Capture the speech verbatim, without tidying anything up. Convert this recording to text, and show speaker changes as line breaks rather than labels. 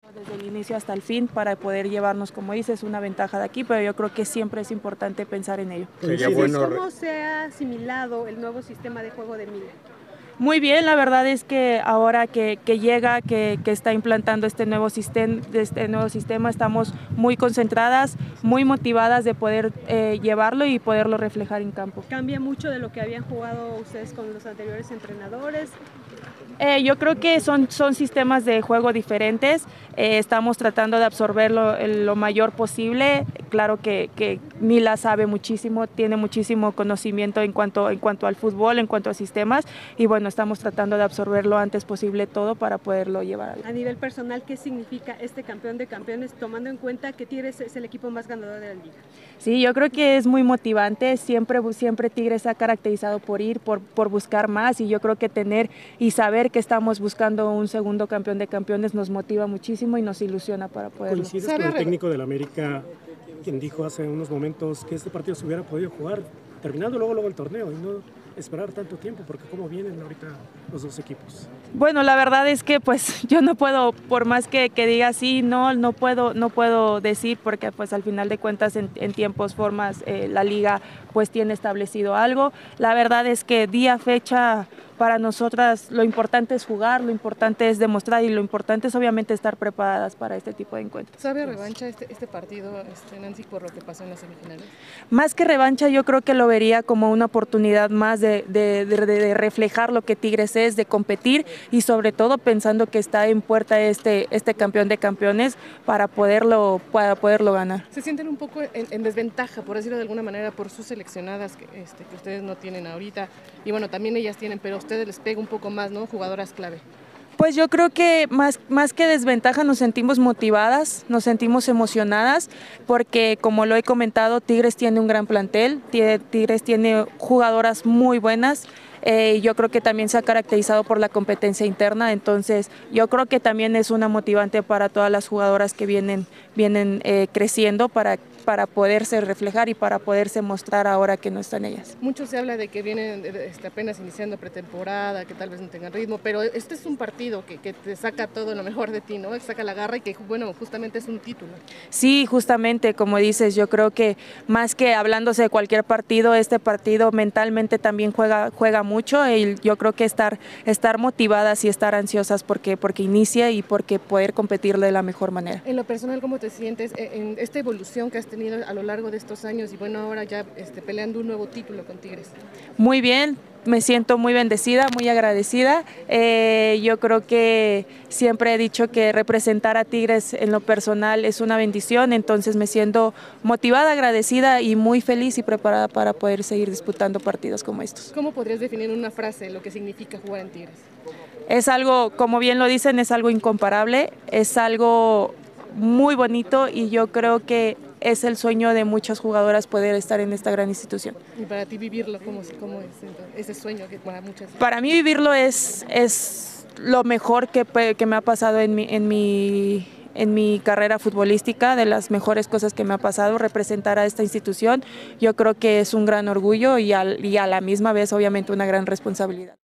Desde el inicio hasta el fin para poder llevarnos, como dices, una ventaja de aquí, pero yo creo que siempre es importante pensar en ello.
Sería bueno...
¿Cómo se ha asimilado el nuevo sistema de juego de Mila?
Muy bien, la verdad es que ahora que, que llega, que, que está implantando este nuevo, sistema, este nuevo sistema, estamos muy concentradas, muy motivadas de poder eh, llevarlo y poderlo reflejar en campo.
¿Cambia mucho de lo que habían jugado ustedes con los anteriores entrenadores?
Eh, yo creo que son, son sistemas de juego diferentes, eh, estamos tratando de absorberlo lo mayor posible. Claro que, que Mila sabe muchísimo, tiene muchísimo conocimiento en cuanto, en cuanto al fútbol, en cuanto a sistemas, y bueno, estamos tratando de absorber lo antes posible todo para poderlo llevar.
A nivel personal, ¿qué significa este campeón de campeones, tomando en cuenta que Tigres es el equipo más ganador de la liga?
Sí, yo creo que es muy motivante, siempre, siempre Tigres se ha caracterizado por ir, por, por buscar más, y yo creo que tener y saber que estamos buscando un segundo campeón de campeones nos motiva muchísimo y nos ilusiona para poderlo.
¿Coincides con el técnico del América, quien dijo hace unos momentos que este partido se hubiera podido jugar terminando luego, luego el torneo y no esperar tanto tiempo, porque cómo vienen ahorita los dos equipos?
Bueno, la verdad es que pues yo no puedo, por más que, que diga sí, no, no puedo, no puedo decir, porque pues al final de cuentas en, en tiempos, formas, eh, la liga pues tiene establecido algo. La verdad es que día, fecha, para nosotras lo importante es jugar, lo importante es demostrar y lo importante es obviamente estar preparadas para este tipo de encuentros.
¿Sabe revancha este, este partido, este, Nancy, por lo que pasó en las semifinales?
Más que revancha, yo creo que lo vería como una oportunidad más de, de, de, de reflejar lo que Tigres es, de competir y sobre todo pensando que está en puerta este, este campeón de campeones para poderlo, para poderlo ganar.
¿Se sienten un poco en, en desventaja, por decirlo de alguna manera, por sus seleccionadas que, este, que ustedes no tienen ahorita? Y bueno, también ellas tienen, pero a ustedes les pega un poco más, ¿no? Jugadoras clave.
Pues yo creo que más, más que desventaja nos sentimos motivadas, nos sentimos emocionadas, porque como lo he comentado, Tigres tiene un gran plantel, Tigres tiene jugadoras muy buenas. Eh, yo creo que también se ha caracterizado por la competencia interna, entonces yo creo que también es una motivante para todas las jugadoras que vienen, vienen eh, creciendo para, para poderse reflejar y para poderse mostrar ahora que no están ellas.
Mucho se habla de que vienen este, apenas iniciando pretemporada, que tal vez no tengan ritmo, pero este es un partido que, que te saca todo lo mejor de ti, ¿no? Que saca la garra y que, bueno, justamente es un título.
Sí, justamente, como dices, yo creo que más que hablándose de cualquier partido, este partido mentalmente también juega, juega mucho. mucho y yo creo que estar, estar motivadas y estar ansiosas porque, porque inicia y porque poder competir de la mejor manera.
En lo personal, ¿cómo te sientes en esta evolución que has tenido a lo largo de estos años y bueno, ahora ya este, peleando un nuevo título con Tigres?
Muy bien, me siento muy bendecida, muy agradecida. Eh, yo creo que siempre he dicho que representar a Tigres en lo personal es una bendición, entonces me siento motivada, agradecida y muy feliz y preparada para poder seguir disputando partidos como estos.
¿Cómo podrías definir en una frase lo que significa jugar en Tigres?
Es algo, como bien lo dicen, es algo incomparable, es algo muy bonito y yo creo que es el sueño de muchas jugadoras poder estar en esta gran institución.
¿Y para ti vivirlo cómo, cómo es ese sueño que para muchas?
Para mí vivirlo es, es lo mejor que, que me ha pasado en mi, en, mi, en mi carrera futbolística, de las mejores cosas que me ha pasado, representar a esta institución. Yo creo que es un gran orgullo y, al, y a la misma vez obviamente una gran responsabilidad.